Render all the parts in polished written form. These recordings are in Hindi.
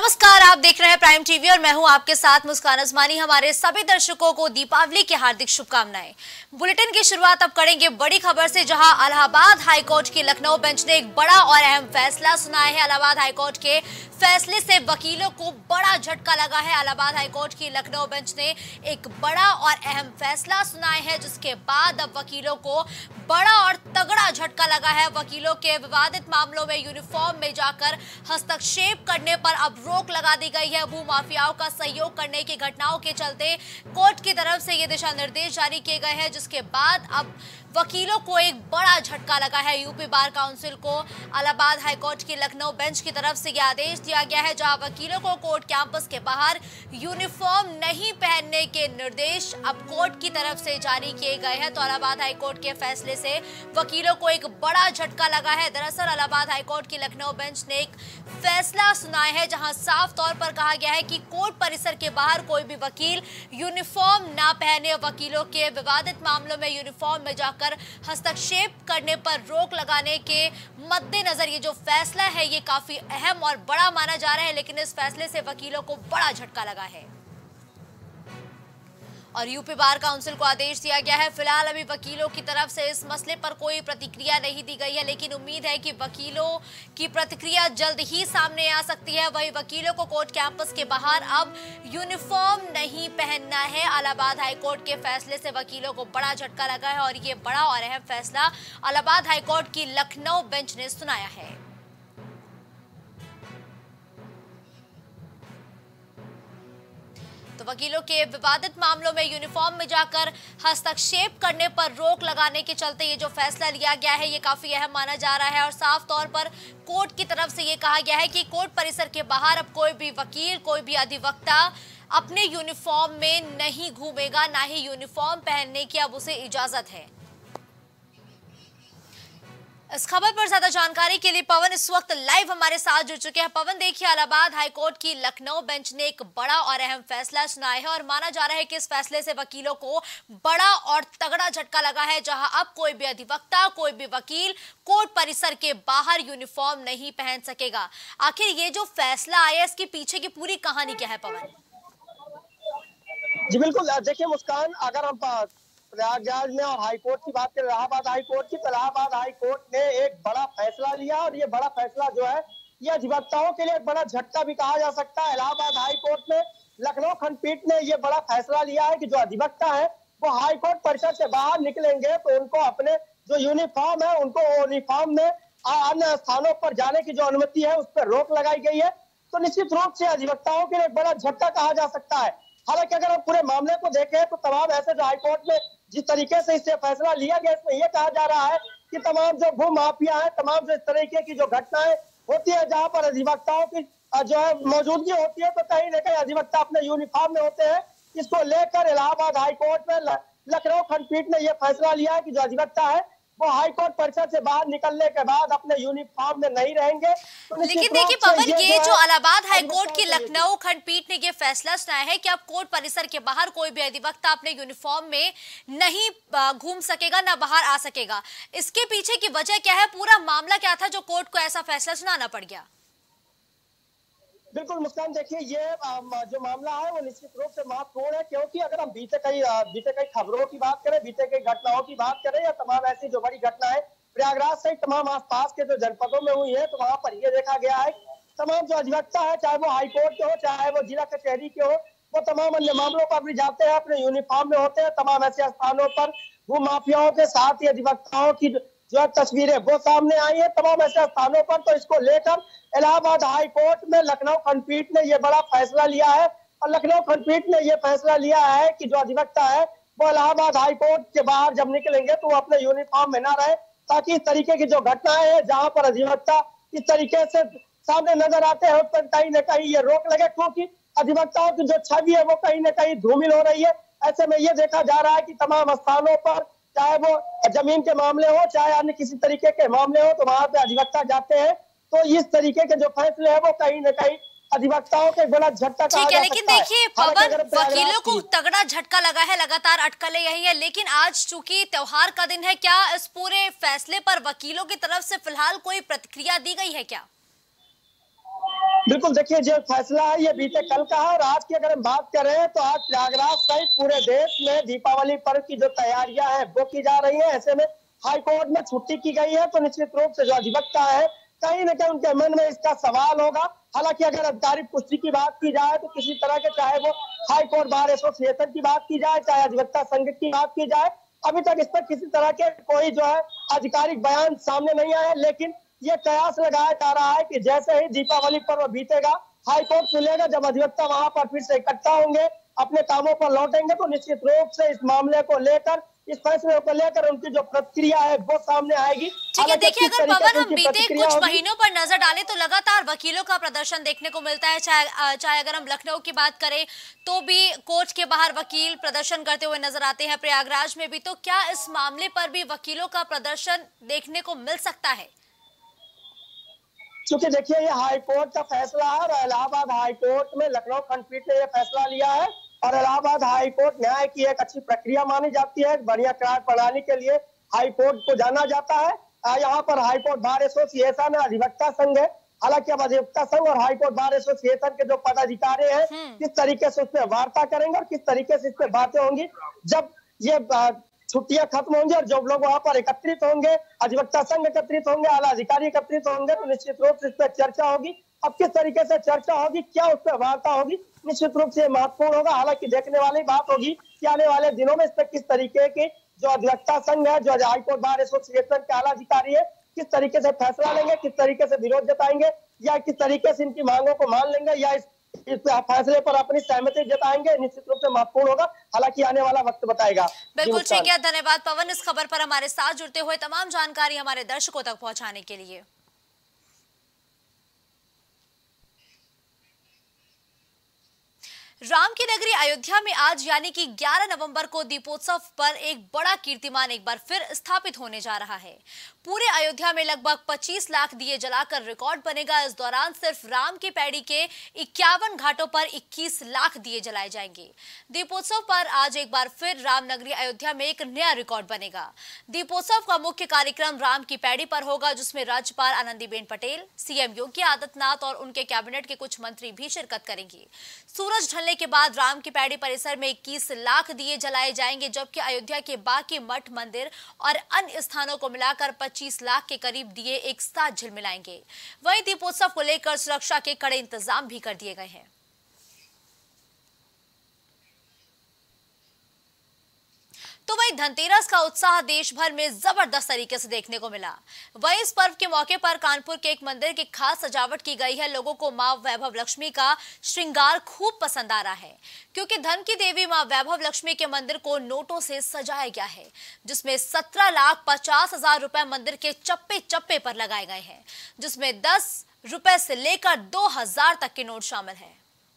नमस्कार, आप देख रहे हैं प्राइम टीवी और मैं हूं आपके साथ मुस्कान अजमानी। हमारे सभी दर्शकों को दीपावली की हार्दिक शुभकामनाएं। बुलेटिन की शुरुआत अब करेंगे बड़ी खबर से, जहां इलाहाबाद हाईकोर्ट की लखनऊ बेंच ने एक बड़ा और अहम फैसला सुनाया है। इलाहाबाद हाईकोर्ट के फैसले से वकीलों को बड़ा झटका लगा है। इलाहाबाद हाईकोर्ट की लखनऊ बेंच ने एक बड़ा और अहम फैसला सुनाया है, जिसके बाद अब वकीलों को बड़ा और तगड़ा झटका लगा है। वकीलों के विवादित मामलों में यूनिफॉर्म में जाकर हस्तक्षेप करने पर अब रोक लगा दी गई है। भूमाफियाओं का सहयोग करने की घटनाओं के चलते कोर्ट की तरफ से ये दिशा निर्देश जारी किए गए हैं, जिसके बाद अब वकीलों को एक बड़ा झटका लगा है। यूपी बार काउंसिल को इलाहाबाद हाईकोर्ट की लखनऊ बेंच की तरफ से यह आदेश दिया गया है, जहां वकीलों को कोर्ट कैंपस के बाहर यूनिफॉर्म नहीं पहनने के निर्देश अब कोर्ट की तरफ से जारी किए गए हैं। तो इलाहाबाद हाईकोर्ट के फैसले से वकीलों को एक बड़ा झटका लगा है। दरअसल इलाहाबाद हाईकोर्ट की लखनऊ बेंच ने एक फैसला सुनाया है, जहां साफ तौर पर कहा गया है कि कोर्ट परिसर के बाहर कोई भी वकील यूनिफॉर्म ना पहने। वकीलों के विवादित मामलों में यूनिफॉर्म में जाकर हस्तक्षेप करने पर रोक लगाने के मद्देनजर ये जो फैसला है ये काफी अहम और बड़ा माना जा रहा है, लेकिन इस फैसले से वकीलों को बड़ा झटका लगा है और यूपी बार काउंसिल को आदेश दिया गया है। फिलहाल अभी वकीलों की तरफ से इस मसले पर कोई प्रतिक्रिया नहीं दी गई है, लेकिन उम्मीद है कि वकीलों की प्रतिक्रिया जल्द ही सामने आ सकती है। वहीं वकीलों को कोर्ट कैंपस के बाहर अब यूनिफॉर्म नहीं पहनना है। इलाहाबाद हाईकोर्ट के फैसले से वकीलों को बड़ा झटका लगा है और ये बड़ा और अहम फैसला इलाहाबाद हाईकोर्ट की लखनऊ बेंच ने सुनाया है। तो वकीलों के विवादित मामलों में यूनिफॉर्म में जाकर हस्तक्षेप करने पर रोक लगाने के चलते ये जो फैसला लिया गया है ये काफी अहम माना जा रहा है और साफ तौर पर कोर्ट की तरफ से ये कहा गया है कि कोर्ट परिसर के बाहर अब कोई भी वकील, कोई भी अधिवक्ता अपने यूनिफॉर्म में नहीं घूमेगा, ना ही यूनिफॉर्म पहनने की अब उसे इजाजत है। इस खबर पर ज्यादा जानकारी के लिए पवन इस वक्त लाइव हमारे साथ जुड़ चुके हैं। पवन, देखिए, इलाहाबाद हाईकोर्ट की लखनऊ बेंच ने एक बड़ा और अहम फैसला सुनाया है और माना जा रहा है कि इस फैसले से वकीलों को बड़ा और तगड़ा झटका लगा है, जहां अब कोई भी अधिवक्ता, कोई भी वकील कोर्ट परिसर के बाहर यूनिफॉर्म नहीं पहन सकेगा। आखिर ये जो फैसला आया, इसके पीछे की पूरी कहानी क्या है पवन? जी बिल्कुल, देखिए मुस्कान, अगर हम प्रयागराज में और हाईकोर्ट की बात करें, इलाहाबाद हाईकोर्ट की, तो इलाहाबाद हाईकोर्ट ने एक बड़ा फैसला लिया और ये बड़ा फैसला जो है ये अधिवक्ताओं के लिए एक बड़ा झटका भी कहा जा सकता है। इलाहाबाद हाईकोर्ट में लखनऊ खंडपीठ ने ये बड़ा फैसला लिया है कि जो अधिवक्ता है वो हाईकोर्ट परिसर से बाहर निकलेंगे तो उनको अपने जो यूनिफॉर्म है उनको यूनिफॉर्म में अन्य स्थानों पर जाने की जो अनुमति है उस पर रोक लगाई गई है। तो निश्चित रूप से अधिवक्ताओं के लिए एक बड़ा झटका कहा जा सकता है। हालांकि अगर हम पूरे मामले को देखें तो तमाम ऐसे जो हाईकोर्ट में जिस तरीके से इससे फैसला लिया गया, इसमें यह कहा जा रहा है कि तमाम जो भू माफिया है, तमाम जो इस तरीके की जो घटनाएं होती है जहां पर अधिवक्ताओं की जो है मौजूदगी होती है, तो कहीं न कहीं अधिवक्ता अपने यूनिफॉर्म में होते हैं। इसको लेकर इलाहाबाद हाईकोर्ट में लखनऊ खंडपीठ ने यह फैसला लिया है कि जो अधिवक्ता है वो हाईकोर्ट परिसर से बाहर निकलने के बाद अपने यूनिफॉर्म में नहीं रहेंगे। तो लेकिन देखिए पवन, ये जो इलाहाबाद हाईकोर्ट की लखनऊ खंडपीठ ने ये फैसला सुनाया है कि अब कोर्ट परिसर के बाहर कोई भी अधिवक्ता अपने यूनिफॉर्म में नहीं घूम सकेगा, ना बाहर आ सकेगा, इसके पीछे की वजह क्या है? पूरा मामला क्या था जो कोर्ट को ऐसा फैसला सुनाना पड़ गया? बिल्कुल मुस्कान, देखिए ये जो मामला है वो निश्चित रूप से महत्वपूर्ण है, क्योंकि अगर हम बीते कई खबरों की बात करें, बीते कई घटनाओं की बात करें या तमाम ऐसी जो बड़ी घटनाएं प्रयागराज सहित तमाम आसपास के जो जनपदों में हुई है, तो वहां पर यह देखा गया है तमाम जो अधिवक्ता है, चाहे वो हाईकोर्ट के हो, चाहे वो जिला कचहरी के हो, वो तमाम अन्य मामलों पर भी जाते हैं, अपने यूनिफॉर्म में होते हैं। तमाम ऐसे स्थानों पर भू माफियाओं के साथ ही अधिवक्ताओं की जो है तस्वीरें वो सामने आई है तमाम ऐसे स्थानों पर। तो इसको लेकर इलाहाबाद हाईकोर्ट में लखनऊ खंडपीठ ने यह बड़ा फैसला लिया है और लखनऊ खंडपीठ ने यह फैसला लिया है कि जो अधिवक्ता है वो इलाहाबाद हाईकोर्ट के बाहर जब निकलेंगे तो वो अपने यूनिफॉर्म में ना रहे, ताकि इस तरीके की जो घटनाएं हैं जहां पर अधिवक्ता इस तरीके से सामने नजर आते हैं उस पर कहीं न कहीं ये रोक लगे, क्योंकि अधिवक्ताओं की जो छवि है वो कहीं न कहीं धूमिल हो रही है। ऐसे में ये देखा जा रहा है कि तमाम स्थानों पर, चाहे वो जमीन के मामले हो, चाहे अन्य किसी तरीके के मामले हो, तो वहां पे अधिवक्ता जाते हैं। तो इस तरीके के जो फैसले हैं वो कहीं न कहीं अधिवक्ताओं के बड़ा झटका कहा जा सकता है। लेकिन देखिए पवन, वकीलों को तगड़ा झटका लगा है, लगातार अटकलें यही है, लेकिन आज चूंकि त्योहार का दिन है, क्या इस पूरे फैसले पर वकीलों की तरफ से फिलहाल कोई प्रतिक्रिया दी गई है क्या? बिल्कुल, देखिए जो फैसला है ये बीते कल का है और आज की अगर हम बात करें तो आज प्रयागराज सहित पूरे देश में दीपावली पर्व की जो तैयारियां हैं वो की जा रही है। ऐसे में हाई कोर्ट में छुट्टी की गई है तो निश्चित रूप से जो अधिवक्ता है कहीं न कहीं उनके मन में इसका सवाल होगा। हालांकि अगर आधिकारिक पुष्टि की बात की जाए तो किसी तरह के, चाहे वो हाई कोर्ट बार एसोसिएशन की बात की जाए, चाहे अधिवक्ता संघ की बात की जाए, अभी तक इस पर किसी तरह के कोई जो है आधिकारिक बयान सामने नहीं आया। लेकिन ये कयास लगाया जा रहा है कि जैसे ही दीपावली पर्व बीतेगा, हाईकोर्ट खुलेगा, जब अधिवक्ता वहां पर फिर से इकट्ठा होंगे, अपने कामों पर लौटेंगे, तो निश्चित रूप से इस मामले को लेकर, इस फैसले को लेकर उनकी जो प्रतिक्रिया है वो सामने आएगी। ठीक है, देखिए अगर पवन हम बीते कुछ महीनों पर नजर डालें तो लगातार वकीलों का प्रदर्शन देखने को मिलता है। चाहे अगर हम लखनऊ की बात करें तो भी कोर्ट के बाहर वकील प्रदर्शन करते हुए नजर आते हैं, प्रयागराज में भी। तो क्या इस मामले पर भी वकीलों का प्रदर्शन देखने को मिल सकता है? क्योंकि देखिए ये हाई कोर्ट का फैसला है और इलाहाबाद हाई कोर्ट में लखनऊ खंडपीठ ने यह फैसला लिया है और इलाहाबाद हाई कोर्ट न्याय की एक अच्छी प्रक्रिया मानी जाती है। बढ़िया न्याय प्रणाली के लिए हाई कोर्ट को जाना जाता है। यहाँ पर हाई कोर्ट बार एसोसिएशन है, अधिवक्ता संघ है। हालांकि अब अधिवक्ता संघ और हाई कोर्ट बार एसोसिएशन के जो पदाधिकारी हैं किस तरीके से उस पर वार्ता करेंगे और किस तरीके से इस पर बातें होंगी, जब ये छुट्टियां खत्म होंगी और जब लोग वहां पर एकत्रित होंगे, अधिवक्ता संघ एकत्रित होंगे, आला अधिकारी एकत्रित होंगे, तो निश्चित रूप से इस पर चर्चा होगी। अब किस तरीके से चर्चा होगी, क्या उस पर वार्ता होगी, निश्चित रूप से महत्वपूर्ण होगा। हालांकि देखने वाली बात होगी कि आने वाले दिनों में इस पर किस तरीके की जो अधिवक्ता संघ है, जो हाईकोर्ट बार एसोसिएशन के आला अधिकारी है, किस तरीके से फैसला लेंगे, किस तरीके से विरोध जताएंगे, या किस तरीके से इनकी मांगों को मान लेंगे, या इस फैसले पर अपनी सहमति जताएंगे, निश्चित रूप से महत्वपूर्ण होगा। हालांकि आने वाला वक्त बताएगा। बिल्कुल ठीक है, धन्यवाद पवन इस खबर पर हमारे साथ जुड़ते हुए तमाम जानकारी हमारे दर्शकों तक पहुंचाने के लिए। राम की नगरी अयोध्या में आज यानी कि 11 नवंबर को दीपोत्सव पर एक बड़ा कीर्तिमान एक बार फिर स्थापित होने जा रहा है। पूरे अयोध्या में लगभग 25 लाख दिए जलाकर रिकॉर्ड बनेगा। इस दौरान सिर्फ राम की पैड़ी के 51 घाटों पर 21 लाख दिए जलाए जाएंगे। दीपोत्सव पर आज एक बार फिर रामनगरी अयोध्या में एक नया रिकॉर्ड बनेगा। दीपोत्सव का मुख्य कार्यक्रम राम की पैड़ी पर होगा, जिसमें राज्यपाल आनंदीबेन पटेल, सीएम योगी आदित्यनाथ और उनके कैबिनेट के कुछ मंत्री भी शिरकत करेंगे। सूरज ढलने के बाद राम की पैड़ी परिसर में 21 लाख दिए जलाए जाएंगे, जबकि अयोध्या के बाकी मठ, मंदिर और अन्य स्थानों को मिलाकर 25 लाख के करीब दिए एक साथ झिलमिलाएंगे। वहीं दीपोत्सव को लेकर सुरक्षा के कड़े इंतजाम भी कर दिए गए हैं। तो वहीं धनतेरस का उत्साह देश भर में जबरदस्त तरीके से देखने को मिला। वहीं इस पर्व के मौके पर कानपुर के एक मंदिर की खास सजावट की गई है। लोगों को मां वैभव लक्ष्मी का श्रृंगार खूब पसंद आ रहा है, क्योंकि धन की देवी मां वैभव लक्ष्मी के मंदिर को नोटों से सजाया गया है, जिसमें 17,50,000 रुपए मंदिर के चप्पे चप्पे पर लगाए गए हैं, जिसमें 10 रुपए से लेकर 2000 तक के नोट शामिल है।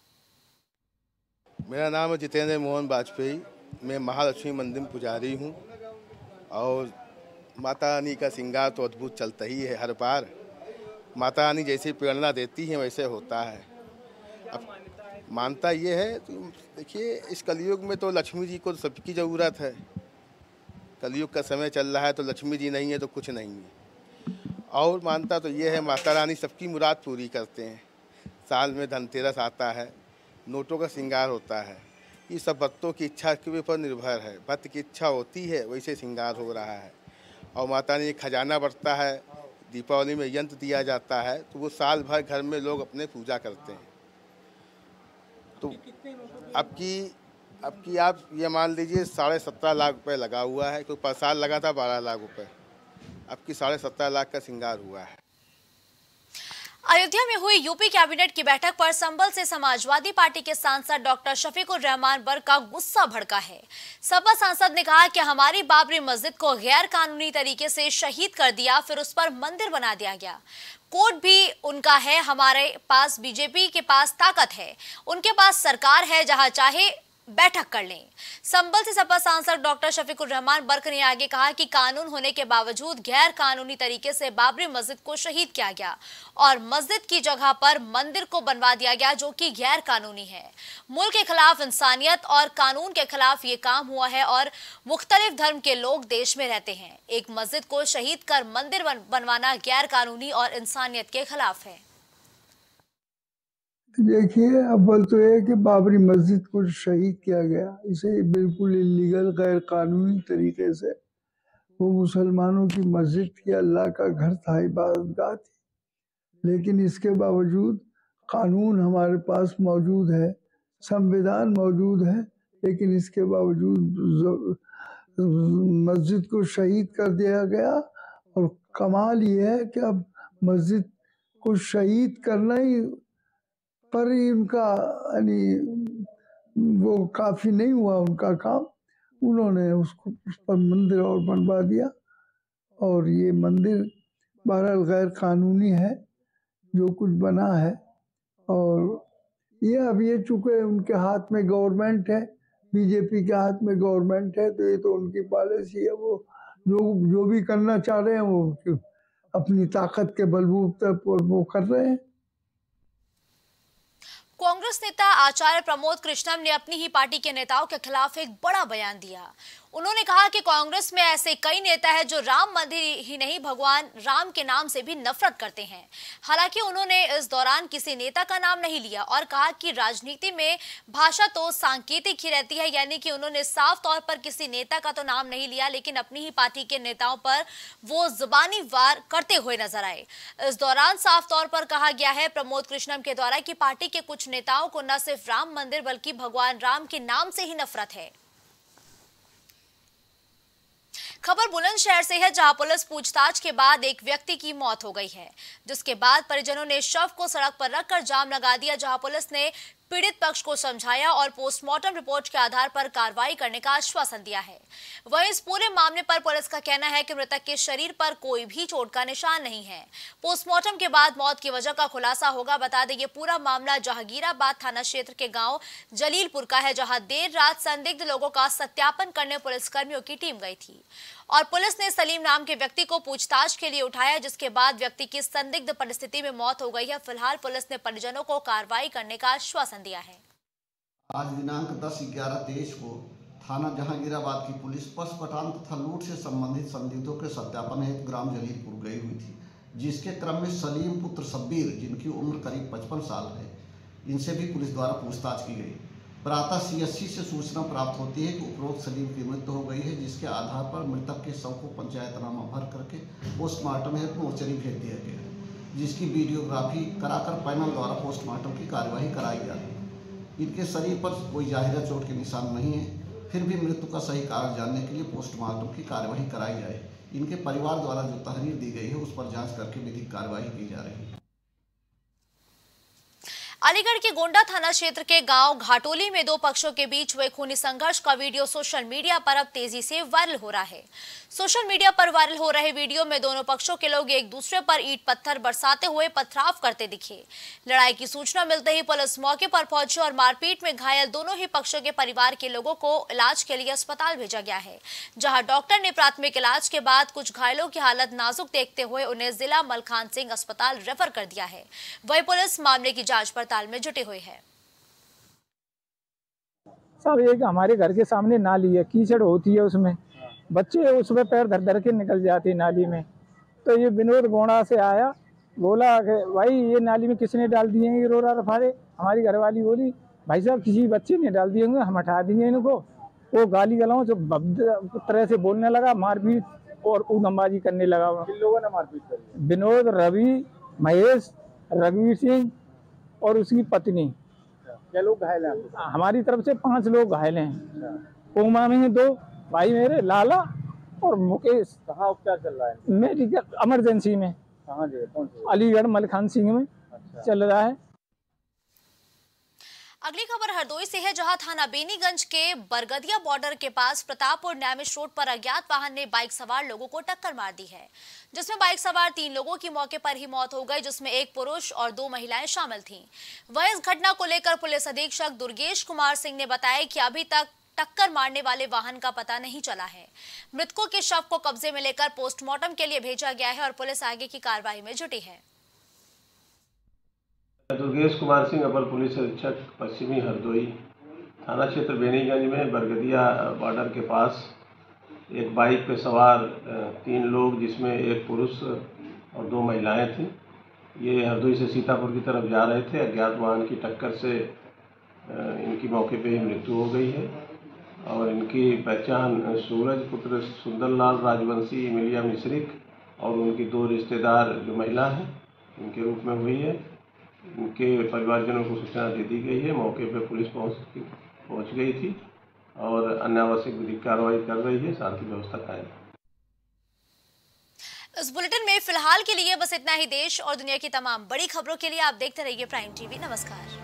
मेरा नाम है जितेंद्र मोहन वाजपेयी। मैं महालक्ष्मी मंदिर पुजारी हूँ और माता रानी का श्रृंगार तो अद्भुत चलता ही है। हर बार माता रानी जैसी प्रेरणा देती है वैसे होता है। अब मानता ये है तो देखिए, इस कलयुग में तो लक्ष्मी जी को सबकी ज़रूरत है। कलयुग का समय चल रहा है तो लक्ष्मी जी नहीं है तो कुछ नहीं है। और मानता तो ये है, माता रानी सबकी मुराद पूरी करते हैं। साल में धनतेरस आता है, नोटों का श्रृंगार होता है। ये सब भक्तों की इच्छा के ऊपर निर्भर है। भक्त की इच्छा होती है वैसे श्रृंगार हो रहा है। और माता ने खजाना बढ़ता है, दीपावली में यंत्र दिया जाता है, तो वो साल भर घर में लोग अपने पूजा करते हैं। तो अब की आप ये मान लीजिए 17.5 लाख रुपए लगा हुआ है। कोई पर साल लगा था 12 लाख रुपए, अब की 17.5 लाख का श्रृंगार हुआ है। अयोध्या में हुई यूपी कैबिनेट की बैठक पर संभल से समाजवादी पार्टी के सांसद डॉक्टर शफीकुर रहमान बर्क का गुस्सा भड़का है। सपा सांसद ने कहा कि हमारी बाबरी मस्जिद को गैर कानूनी तरीके से शहीद कर दिया, फिर उस पर मंदिर बना दिया गया। कोर्ट भी उनका है, हमारे पास बीजेपी के पास ताकत है, उनके पास सरकार है, जहां चाहे बैठक कर लें। संभल से सपा सांसद डॉक्टर शफीकुर रहमान बर्क ने आगे कहा कि कानून होने के बावजूद गैर कानूनी तरीके से बाबरी मस्जिद को शहीद किया गया और मस्जिद की जगह पर मंदिर को बनवा दिया गया, जो कि गैर कानूनी है। मुल्क के खिलाफ, इंसानियत और कानून के खिलाफ ये काम हुआ है और मुख्तलिफ धर्म के लोग देश में रहते हैं। एक मस्जिद को शहीद कर मंदिर बनवाना गैर कानूनी और इंसानियत के खिलाफ है। देखिए, अव्वल तो ये कि बाबरी मस्जिद को शहीद किया गया, इसे बिल्कुल इलीगल गैर कानूनी तरीके से, वो मुसलमानों की मस्जिद थी, अल्लाह का घर था, इबादतगाह थी, लेकिन इसके बावजूद कानून हमारे पास मौजूद है, संविधान मौजूद है, लेकिन इसके बावजूद मस्जिद को शहीद कर दिया गया। और कमाल ये है कि अब मस्जिद को शहीद करना ही पर ही उनका यानी वो काफ़ी नहीं हुआ उनका काम, उन्होंने उसको उस पर मंदिर और बनवा दिया। और ये मंदिर बहरहाल गैर कानूनी है जो कुछ बना है। और ये अब ये चूँकि उनके हाथ में गवर्नमेंट है, बीजेपी के हाथ में गवर्नमेंट है, तो ये तो उनकी पॉलिसी है, वो जो भी करना चाह रहे हैं वो अपनी ताकत के बलबूते पर वो कर रहे हैं। कांग्रेस नेता आचार्य प्रमोद कृष्णम ने अपनी ही पार्टी के नेताओं के खिलाफ एक बड़ा बयान दिया। उन्होंने कहा कि कांग्रेस में ऐसे कई नेता हैं जो राम मंदिर ही नहीं भगवान राम के नाम से भी नफरत करते हैं। हालांकि उन्होंने इस दौरान किसी नेता का नाम नहीं लिया और कहा कि राजनीति में भाषा तो सांकेतिक ही रहती है, यानी कि उन्होंने साफ तौर पर किसी नेता का तो नाम नहीं लिया, लेकिन अपनी ही पार्टी के नेताओं पर वो जुबानी वार करते हुए नजर आए। इस दौरान साफ तौर पर कहा गया है प्रमोद कृष्णम के द्वारा कि पार्टी के कुछ नेताओं को न सिर्फ राम मंदिर बल्कि भगवान राम के नाम से ही नफरत है। खबर बुलंदशहर से है, जहां पुलिस पूछताछ के बाद एक व्यक्ति की मौत हो गई है, जिसके बाद परिजनों ने शव को सड़क पर रखकर जाम लगा दिया, जहां पुलिस ने पीड़ित पक्ष को समझाया और पोस्टमार्टम रिपोर्ट के आधार पर कार्रवाई करने का आश्वासन दिया है। वहीं इस पूरे मामले पर पुलिस का कहना है कि मृतक के शरीर पर कोई भी चोट का निशान नहीं है। पोस्टमार्टम के बाद मौत की वजह का खुलासा होगा। बता दें, ये पूरा मामला जहांगीराबाद थाना क्षेत्र के गांव जलीलपुर का है, जहां देर रात संदिग्ध लोगों का सत्यापन करने पुलिसकर्मियों की टीम गई थी और पुलिस ने सलीम नाम के व्यक्ति को पूछताछ के लिए उठाया, जिसके बाद व्यक्ति की संदिग्ध परिस्थिति में मौत हो गई है। फिलहाल पुलिस ने परिजनों को कार्रवाई करने का आश्वासन दिया है। आज दिनांक 10/11/23 को थाना जहांगीराबाद की पुलिस पशुपटान तथा लूट से संबंधित संदिग्धों के सत्यापन हेतु ग्राम जलीलपुर गई हुई थी, जिसके क्रम में सलीम पुत्र शब्बीर, जिनकी उम्र करीब 55 साल है, इनसे भी पुलिस द्वारा पूछताछ की गई। प्रातः CSC से सूचना प्राप्त होती है कि उपरोक्त सलीम की मृत्यु हो गई है, जिसके आधार पर मृतक के शव को पंचायतनामा भर करके पोस्टमार्टम हेतु मोर्चरी भेज दिया गया है, जिसकी वीडियोग्राफी कराकर पैनल द्वारा पोस्टमार्टम की कार्यवाही कराई जा रही है। इनके शरीर पर कोई जाहिरा चोट के निशान नहीं है, फिर भी मृत्यु का सही कारण जानने के लिए पोस्टमार्टम की कार्यवाही कराई जाए। इनके परिवार द्वारा जो तहरीर दी गई है उस पर जांच करके विधिक कार्यवाही की जा रही है। अलीगढ़ के गोंडा थाना क्षेत्र के गांव घाटोली में दो पक्षों के बीच हुए खूनी संघर्ष का वीडियो सोशल मीडिया पर अब तेजी से वायरल हो रहा है। सोशल मीडिया पर वायरल हो रहे वीडियो में दोनों पक्षों के लोग एक दूसरे पर ईंट पत्थर बरसाते हुए पथराव करते दिखे। लड़ाई की सूचना मिलते ही पुलिस मौके पर पहुंची और मारपीट में घायल दोनों ही पक्षों के परिवार के लोगों को इलाज के लिए अस्पताल भेजा गया है, जहां डॉक्टर ने प्राथमिक इलाज के बाद कुछ घायलों की हालत नाजुक देखते हुए उन्हें जिला मलखान सिंह अस्पताल रेफर कर दिया है। वहीं पुलिस मामले की जांच पड़ताल में जुटी हुई है। सब एक हमारे घर के सामने नाली है, कीचड़ होती है, उसमें बच्चे उसमें पैर धर धर के निकल जाते नाली में। तो ये विनोद गोंडा से आया, बोला कि भाई ये नाली में किसने डाल दिए हैं ये रोरा रफारे। हमारी घरवाली बोली भाई साहब किसी बच्चे ने डाल दिए होंगे, हम हटा देंगे इनको। वो गाली गलौज जो तरह से बोलने लगा, मारपीट और उदमबाजी करने लगा। किन लोगों ने मारपीट करी? विनोद, रवि, महेश, रघुवीर सिंह और उसकी पत्नी। क्या लोग घायल हैं? हमारी तरफ से 5 लोग घायल हैं। कोमा में 2 भाई मेरे, लाला और मुकेश। कहाँ उपचार चल रहा है? मेडिकल इमरजेंसी में। कहाँ जगह? कौन सी? अलीगढ़ मलखान सिंह में चल रहा है। अगली खबर हरदोई से है, जहां थाना बेनीगंज के बरगदिया बॉर्डर के पास प्रतापपुर न्यामिष रोड पर अज्ञात वाहन ने बाइक सवार लोगों को टक्कर मार दी है, जिसमें बाइक सवार 3 लोगों की मौके पर ही मौत हो गई, जिसमें एक पुरुष और 2 महिलाएं शामिल थीं। वहीं इस घटना को लेकर पुलिस अधीक्षक दुर्गेश कुमार सिंह ने बताया कि अभी तक टक्कर मारने वाले वाहन का पता नहीं चला है। मृतकों के शव को कब्जे में लेकर पोस्टमार्टम के लिए भेजा गया है और पुलिस आगे की कार्रवाई में जुटी है। दुर्गेश कुमार सिंह, अपर पुलिस अधीक्षक पश्चिमी हरदोई, थाना क्षेत्र बेनीगंज में बरगदिया बॉर्डर के पास एक बाइक पे सवार 3 लोग, जिसमें एक पुरुष और 2 महिलाएं थीं, ये हरदोई से सीतापुर की तरफ जा रहे थे। अज्ञात वाहन की टक्कर से इनकी मौके पे ही मृत्यु हो गई है और इनकी पहचान सूरज पुत्र सुंदरलाल राजवंशी मिलिया मिश्रिक और उनकी 2 रिश्तेदार जो महिला हैं इनके रूप में हुई है। इनके परिवारजनों को सूचना दे दी गई है। मौके पे पुलिस पहुंच गई थी और अनावश्यक विधिक कार्रवाई कर रही है। शांति व्यवस्था कायम है। इस बुलेटिन में फिलहाल के लिए बस इतना ही। देश और दुनिया की तमाम बड़ी खबरों के लिए आप देखते रहिए प्राइम टीवी। नमस्कार।